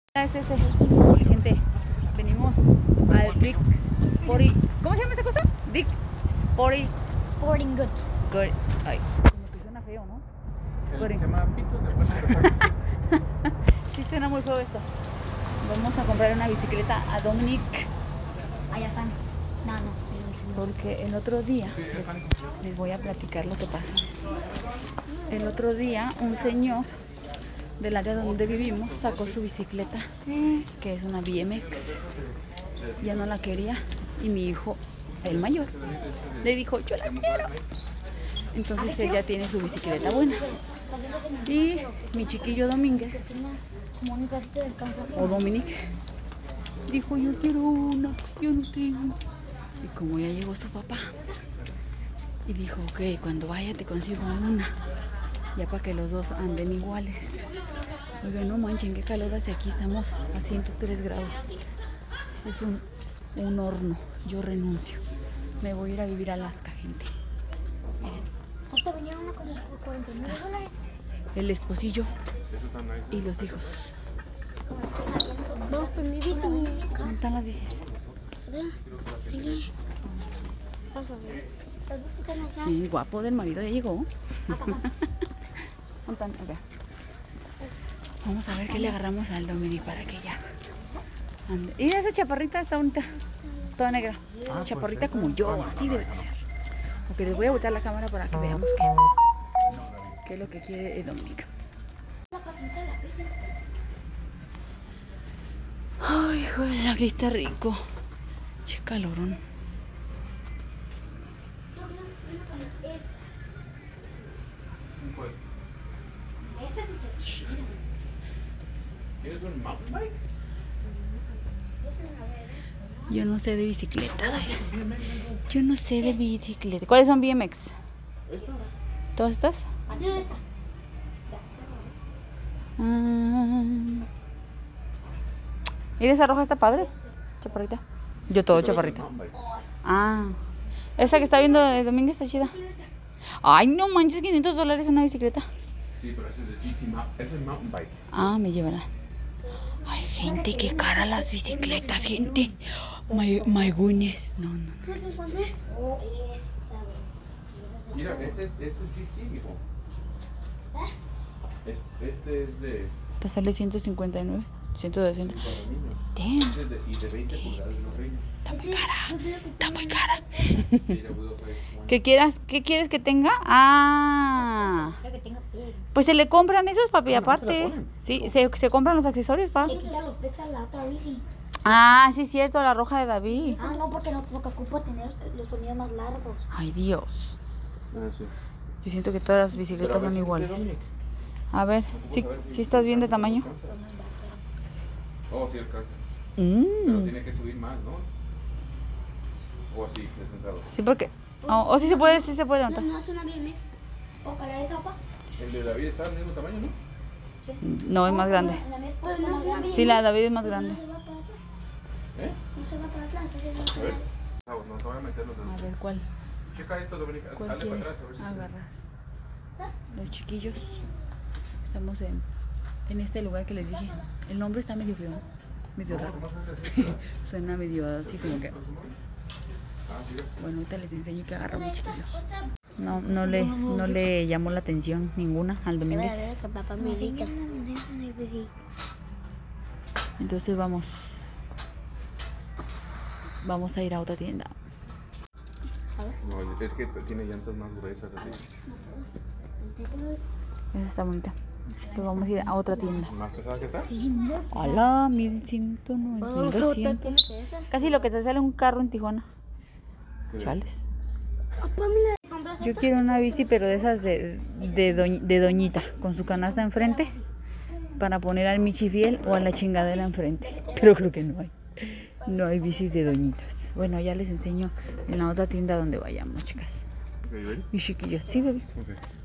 Este es el gente. Venimos al Dick Sporty. ¿Cómo se llama esta cosa? Dick Sporty. Sporting Goods. Ay, como que suena feo, ¿no? Se llama Pitos de Buena. Sí, suena muy feo esto. Vamos a comprar una bicicleta a Dominic. Allá están. No. Porque el otro día, les voy a platicar lo que pasó. El otro día, un señor del área donde vivimos sacó su bicicleta, que es una BMX. Ya no la quería y mi hijo, el mayor, le dijo, yo la quiero. Entonces él ya tiene su bicicleta buena. Y mi chiquillo Domínguez, o Dominic, dijo, yo quiero una, yo no tengo. Y como ya llegó su papá, y dijo, ok, cuando vaya te consigo una, ya para que los dos anden iguales. Oiga, no manchen, qué calor hace aquí, estamos a 103 grados. Es un horno, yo renuncio. Me voy a ir a vivir a Alaska, gente. Miren. Hasta venía una como por $49. El esposillo y los hijos. Vamos por mi bici. ¿Dónde están las bicis? Guapo del marido, ya llegó. Okay. Vamos a ver qué le agarramos al Dominic para que ya ande. Y esa chaparrita está bonita, toda negra. Chaparrita como yo, así debe de ser. Ok, les voy a botar la cámara para que veamos qué es lo que quiere el Dominic. Ay, joder, aquí está rico. Che calorón. ¿Quieres un mountain bike? Yo no sé de bicicleta. Yo no sé de bicicleta. ¿Cuáles son BMX? ¿Estas? ¿Todas estas? Así no está. Mira, esa roja está padre. Chaparrita. Yo todo chaparrita. Esa que está viendo de Domínguez está chida. Ay, no manches, $500 una bicicleta. Sí, pero ese es el ese es mountain bike. Me llevará. Ay, gente, qué cara las bicicletas, gente. My goodness. No. Mira, este es GT, mijo. Este es de... Te sale 159, 160. para niños. Damn. Este es y de 20 pulgadas de los niños. Está muy cara. Mira, puedo saber cómo es. ¿Qué quieres que tenga? Pues se le compran esos, papi, aparte. Sí, se compran los accesorios, pa. Le quita los pecs a la otra bici. Sí, es cierto, la roja de David. No, porque ocupa tener los tornillos más largos. Ay, Dios. Sí. Yo siento que todas las bicicletas son iguales. A ver, ¿sí estás bien de tamaño? Oh, sí alcanza. Pero tiene que subir más, ¿no? O así, de sentado. Sí, porque... sí se puede levantar. No es una BMX. O calar esa sopa. El de David está al mismo tamaño, ¿no? No, es más grande. Sí, la de David es más grande. ¿Eh? No se va para atrás. A ver. No te voy a meter los A dedos. ver, ¿cuál? Checa esto, Dominica. ¿Cuál Dale para quiere atrás, a ver si... agarrar? Los chiquillos. Estamos en este lugar que les dije. El nombre está medio feo, medio raro. Suena medio así como que... Bueno, ahorita les enseño que agarra mi chiquillo. No le llamó la atención ninguna al Domínguez. Entonces vamos a ir a otra tienda. No, es que tiene llantas más gruesas así. Esa está bonita. Pues vamos a ir a otra tienda. ¿Más pesada que está? Hola, 1190, 1200. Casi lo que te sale un carro en Tijuana. Chales. Yo quiero una bici, pero de esas de doñita, con su canasta enfrente, para poner al Michifiel o a la chingadera enfrente. Pero creo que no hay bicis de doñitas. Bueno, ya les enseño en la otra tienda donde vayamos, chicas. Okay, Y chiquillos, sí, bebé. Okay.